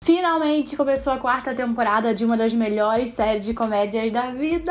Finalmente começou a 4ª temporada de uma das melhores séries de comédias da vida!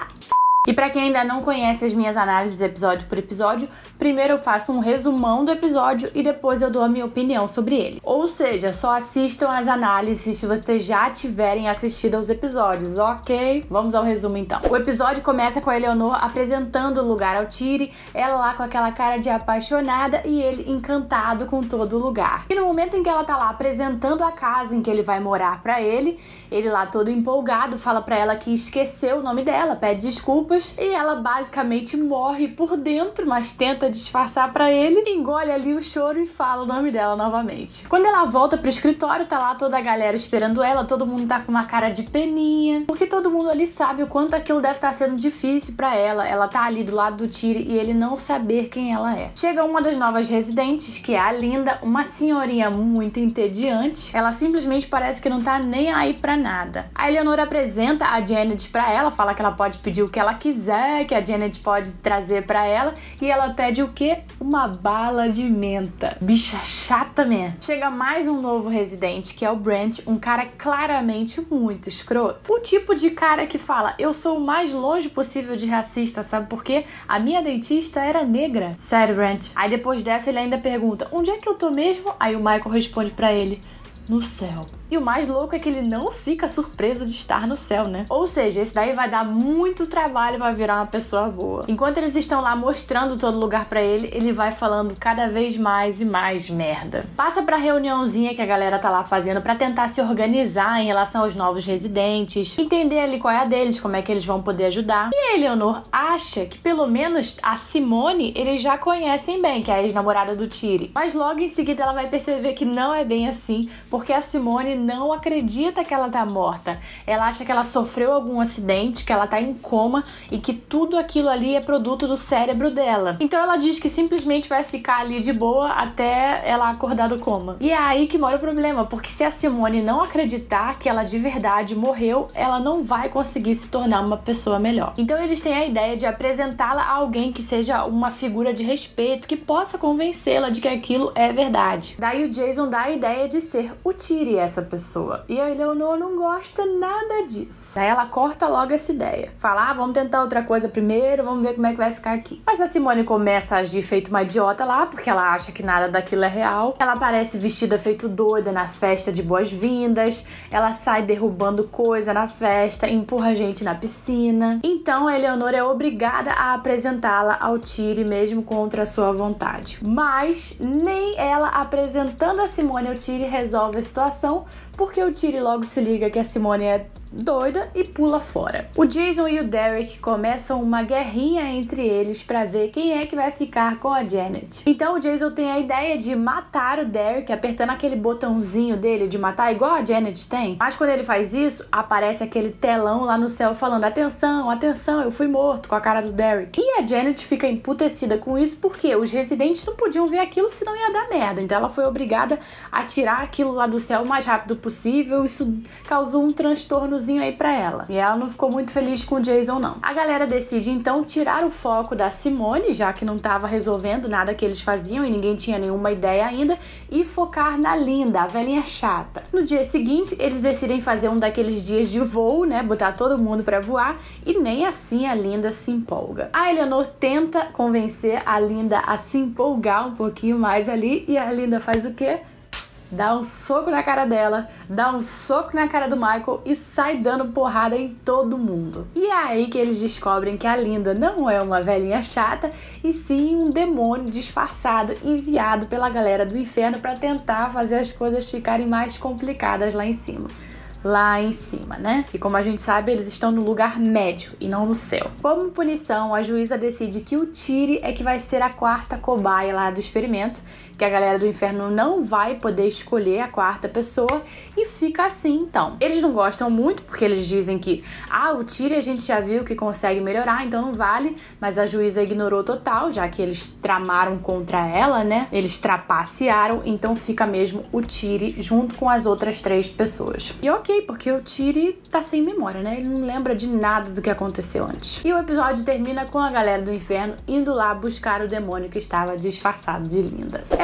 E pra quem ainda não conhece as minhas análises episódio por episódio, primeiro eu faço um resumão do episódio e depois eu dou a minha opinião sobre ele. Ou seja, só assistam as análises se vocês já tiverem assistido aos episódios, ok? Vamos ao resumo então. O episódio começa com a Eleanor apresentando o lugar ao Chidi, ela lá com aquela cara de apaixonada e ele encantado com todo o lugar. E no momento em que ela tá lá apresentando a casa em que ele vai morar pra ele lá todo empolgado fala pra ela que esqueceu o nome dela, pede desculpas e ela basicamente morre por dentro, mas tenta disfarçar pra ele, engole ali o choro e fala o nome dela novamente. Quando ela volta pro escritório, tá lá toda a galera esperando ela, todo mundo tá com uma cara de peninha, porque todo mundo ali sabe o quanto aquilo deve estar sendo difícil pra ela. Ela tá ali do lado do Chidi e ele não saber quem ela é. Chega uma das novas residentes, que é a Linda, uma senhorinha muito entediante. Ela simplesmente parece que não tá nem aí pra nada. A Eleanor apresenta a Janet pra ela, fala que ela pode pedir o que ela quiser, que a Janet pode trazer pra ela, e ela pede o quê? Uma bala de menta. Bicha chata mesmo. Chega mais um novo residente, que é o Brent, um cara claramente muito escroto. O tipo de cara que fala, eu sou o mais longe possível de racista, sabe por quê? A minha dentista era negra. Sério, Brent. Aí depois dessa ele ainda pergunta, onde é que eu tô mesmo? Aí o Michael responde pra ele, no céu. E o mais louco é que ele não fica surpreso de estar no céu, né? Ou seja, esse daí vai dar muito trabalho pra virar uma pessoa boa. Enquanto eles estão lá mostrando todo lugar pra ele, ele vai falando cada vez mais e mais merda. Passa pra reuniãozinha que a galera tá lá fazendo pra tentar se organizar em relação aos novos residentes, entender ali qual é a deles, como é que eles vão poder ajudar. E a Eleanor acha que pelo menos a Simone eles já conhecem bem, que é a ex-namorada do Chidi. Mas logo em seguida ela vai perceber que não é bem assim, porque a Simone não acredita que ela tá morta. Ela acha que ela sofreu algum acidente, que ela tá em coma e que tudo aquilo ali é produto do cérebro dela. Então ela diz que simplesmente vai ficar ali de boa até ela acordar do coma. E é aí que mora o problema, porque se a Simone não acreditar que ela de verdade morreu, ela não vai conseguir se tornar uma pessoa melhor. Então eles têm a ideia de apresentá-la a alguém que seja uma figura de respeito, que possa convencê-la de que aquilo é verdade. Daí o Jason dá a ideia de ser o Chidi essa pessoa. E a Eleanor não gosta nada disso. Aí ela corta logo essa ideia. Fala, vamos tentar outra coisa primeiro, vamos ver como é que vai ficar aqui. Mas a Simone começa a agir feito uma idiota lá, porque ela acha que nada daquilo é real. Ela aparece vestida feito doida na festa de boas-vindas. Ela sai derrubando coisa na festa, empurra a gente na piscina. Então a Eleanor é obrigada a apresentá-la ao Chidi mesmo contra a sua vontade. Mas nem ela apresentando a Simone ao Chidi resolve a situação, porque o Chidi logo se liga que a Simone é doida e pula fora. O Jason e o Derek começam uma guerrinha entre eles pra ver quem é que vai ficar com a Janet. Então o Jason tem a ideia de matar o Derek apertando aquele botãozinho dele de matar, igual a Janet tem. Mas quando ele faz isso, aparece aquele telão lá no céu falando atenção, atenção, eu fui morto, com a cara do Derek. E a Janet fica emputecida com isso porque os residentes não podiam ver aquilo, senão ia dar merda. Então ela foi obrigada a tirar aquilo lá do céu o mais rápido possível. Isso causou um transtornozinho aí pra ela. E ela não ficou muito feliz com o Jason, não. A galera decide, então, tirar o foco da Simone, já que não tava resolvendo nada que eles faziam e ninguém tinha nenhuma ideia ainda, e focar na Linda, a velhinha chata. No dia seguinte, eles decidem fazer um daqueles dias de voo, né? Botar todo mundo pra voar, e nem assim a Linda se empolga. A Eleanor tenta convencer a Linda a se empolgar um pouquinho mais ali, e a Linda faz o quê? Dá um soco na cara dela, dá um soco na cara do Michael e sai dando porrada em todo mundo. E é aí que eles descobrem que a Linda não é uma velhinha chata, e sim um demônio disfarçado, enviado pela galera do inferno para tentar fazer as coisas ficarem mais complicadas lá em cima. Lá em cima, né? E como a gente sabe, eles estão no lugar médio e não no céu. Como punição, a juíza decide que o Chidi é que vai ser a 4ª cobaia lá do experimento, que a galera do inferno não vai poder escolher a 4ª pessoa, e fica assim, então. Eles não gostam muito, porque eles dizem que o Chidi a gente já viu que consegue melhorar, então não vale, mas a juíza ignorou total, já que eles tramaram contra ela, né? Eles trapacearam, então fica mesmo o Chidi junto com as outras 3 pessoas. E ok, porque o Chidi tá sem memória, né? Ele não lembra de nada do que aconteceu antes. E o episódio termina com a galera do inferno indo lá buscar o demônio que estava disfarçado de Linda.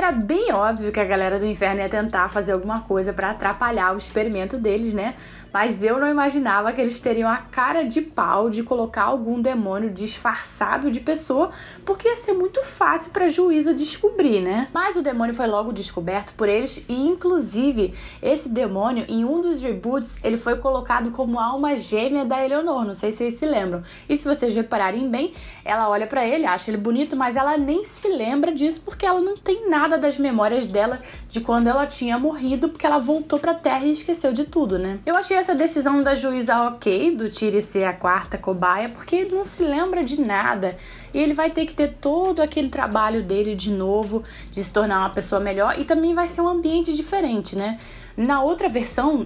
Era bem óbvio que a galera do inferno ia tentar fazer alguma coisa pra atrapalhar o experimento deles, né? Mas eu não imaginava que eles teriam a cara de pau de colocar algum demônio disfarçado de pessoa, porque ia ser muito fácil pra juíza descobrir, né? Mas o demônio foi logo descoberto por eles e, inclusive, esse demônio, em um dos reboots, ele foi colocado como alma gêmea da Eleanor, não sei se vocês se lembram. E se vocês repararem bem, ela olha pra ele, acha ele bonito, mas ela nem se lembra disso porque ela não tem nada das memórias dela de quando ela tinha morrido, porque ela voltou pra Terra e esqueceu de tudo, né? Eu achei essa decisão da juíza ok, do Tyr ser a quarta cobaia, porque ele não se lembra de nada e ele vai ter que ter todo aquele trabalho dele de novo, de se tornar uma pessoa melhor, e também vai ser um ambiente diferente, né? Na outra versão,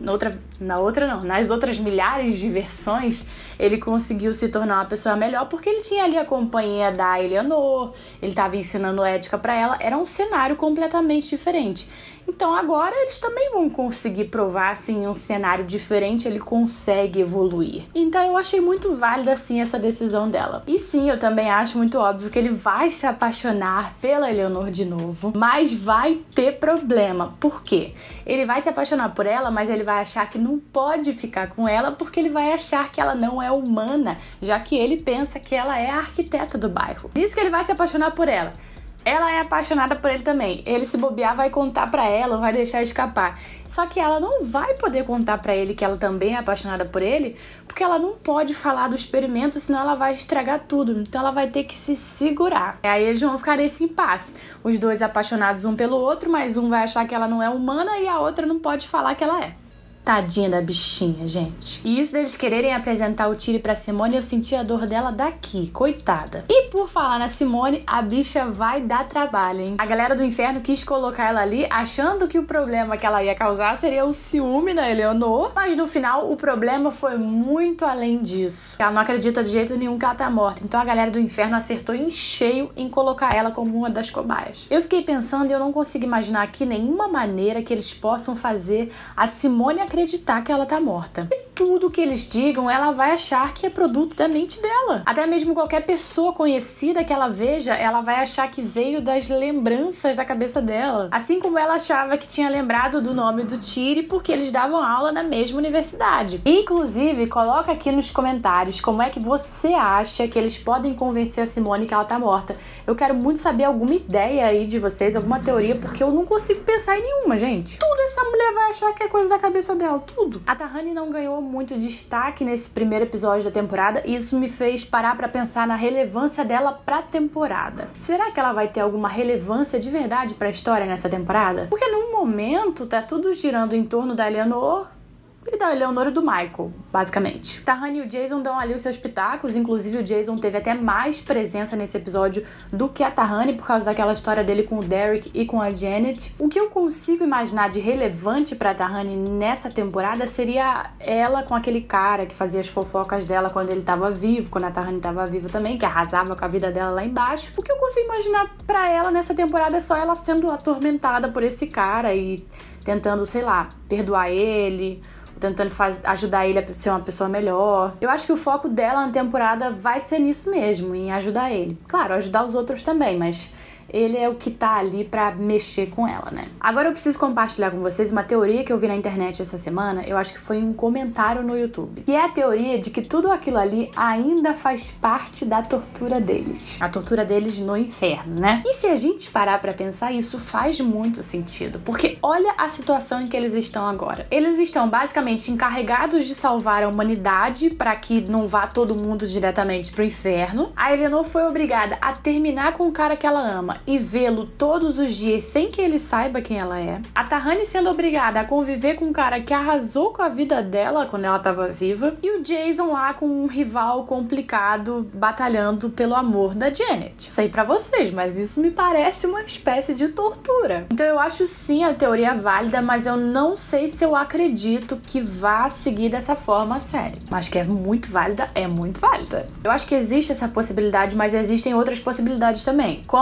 nas outras milhares de versões, ele conseguiu se tornar uma pessoa melhor porque ele tinha ali a companhia da Eleanor, ele estava ensinando ética para ela, era um cenário completamente diferente. Então agora eles também vão conseguir provar, assim, um cenário diferente, ele consegue evoluir. Então eu achei muito válida, assim, essa decisão dela. E sim, eu também acho muito óbvio que ele vai se apaixonar pela Eleanor de novo, mas vai ter problema. Por quê? Ele vai se apaixonar por ela, mas ele vai achar que não pode ficar com ela porque ele vai achar que ela não é humana, já que ele pensa que ela é a arquiteta do bairro. Por isso que ele vai se apaixonar por ela. Ela é apaixonada por ele também. Ele, se bobear, vai contar pra ela, vai deixar escapar. Só que ela não vai poder contar pra ele que ela também é apaixonada por ele, porque ela não pode falar do experimento, senão ela vai estragar tudo. Então ela vai ter que se segurar. E aí eles vão ficar nesse impasse. Os dois apaixonados um pelo outro, mas um vai achar que ela não é humana e a outra não pode falar que ela é. Tadinha da bichinha, gente. E isso deles quererem apresentar o Tyr pra Simone, eu senti a dor dela daqui, coitada. E por falar na Simone, a bicha vai dar trabalho, hein? A galera do inferno quis colocar ela ali, achando que o problema que ela ia causar seria o ciúme da Eleanor, mas no final o problema foi muito além disso. Ela não acredita de jeito nenhum que ela tá morta, então a galera do inferno acertou em cheio em colocar ela como uma das cobaias. Eu fiquei pensando e eu não consigo imaginar aqui nenhuma maneira que eles possam fazer a Simone acreditar que ela tá morta. E tudo que eles digam, ela vai achar que é produto da mente dela. Até mesmo qualquer pessoa conhecida que ela veja, ela vai achar que veio das lembranças da cabeça dela. Assim como ela achava que tinha lembrado do nome do Tyr porque eles davam aula na mesma universidade. Inclusive, coloca aqui nos comentários como é que você acha que eles podem convencer a Simone que ela tá morta. Eu quero muito saber alguma ideia aí de vocês, alguma teoria, porque eu não consigo pensar em nenhuma, gente. Tudo essa mulher vai achar que é coisa da cabeça dela. Tudo. A Tahani não ganhou muito destaque nesse primeiro episódio da temporada e isso me fez parar pra pensar na relevância dela pra temporada. Será que ela vai ter alguma relevância de verdade pra história nessa temporada? Porque num momento tá tudo girando em torno da Eleanor e da Eleanor e do Michael, basicamente. Tahani e o Jason dão ali os seus pitacos, inclusive o Jason teve até mais presença nesse episódio do que a Tahani, por causa daquela história dele com o Derek e com a Janet. O que eu consigo imaginar de relevante pra Tahani nessa temporada seria ela com aquele cara que fazia as fofocas dela quando ele tava vivo, quando a Tahani tava viva também, que arrasava com a vida dela lá embaixo. O que eu consigo imaginar pra ela nessa temporada é só ela sendo atormentada por esse cara e tentando, sei lá, perdoar ele, tentando ajudar ele a ser uma pessoa melhor. Eu acho que o foco dela na temporada vai ser nisso mesmo, em ajudar ele. Claro, ajudar os outros também, mas ele é o que tá ali pra mexer com ela, né? Agora eu preciso compartilhar com vocês uma teoria que eu vi na internet essa semana, eu acho que foi um comentário no YouTube, que é a teoria de que tudo aquilo ali ainda faz parte da tortura deles. A tortura deles no inferno, né? E se a gente parar pra pensar, isso faz muito sentido, porque olha a situação em que eles estão agora. Eles estão basicamente encarregados de salvar a humanidade para que não vá todo mundo diretamente pro inferno. A Eleanor foi obrigada a terminar com o cara que ela ama e vê-lo todos os dias sem que ele saiba quem ela é. A Tahani sendo obrigada a conviver com um cara que arrasou com a vida dela quando ela estava viva. E o Jason lá com um rival complicado batalhando pelo amor da Janet. Não sei pra vocês, mas isso me parece uma espécie de tortura. Então eu acho sim a teoria válida, mas eu não sei se eu acredito que vá seguir dessa forma a série. Mas que é muito válida, é muito válida. Eu acho que existe essa possibilidade, mas existem outras possibilidades também. Como, por exemplo,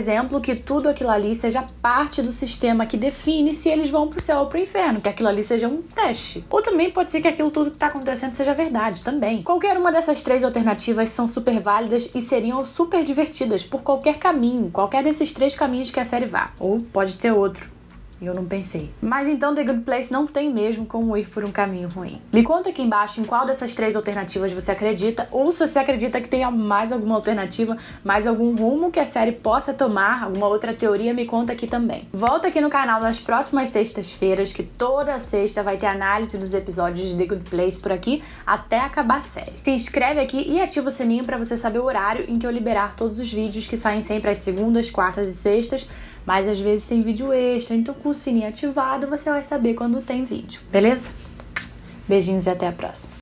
exemplo, que tudo aquilo ali seja parte do sistema que define se eles vão pro céu ou pro inferno, que aquilo ali seja um teste. Ou também pode ser que aquilo tudo que tá acontecendo seja verdade também. Qualquer uma dessas 3 alternativas são super válidas e seriam super divertidas por qualquer caminho, qualquer desses 3 caminhos que a série vá. Ou pode ter outro. Eu não pensei. Mas então The Good Place não tem mesmo como ir por um caminho ruim. Me conta aqui embaixo em qual dessas 3 alternativas você acredita, ou se você acredita que tenha mais alguma alternativa, mais algum rumo que a série possa tomar, alguma outra teoria, me conta aqui também. Volta aqui no canal nas próximas sextas-feiras, que toda sexta vai ter análise dos episódios de The Good Place por aqui, até acabar a série. Se inscreve aqui e ativa o sininho pra você saber o horário em que eu liberar todos os vídeos que saem sempre às segundas, quartas e sextas, mas às vezes tem vídeo extra, então com o sininho ativado você vai saber quando tem vídeo, beleza? Beijinhos e até a próxima.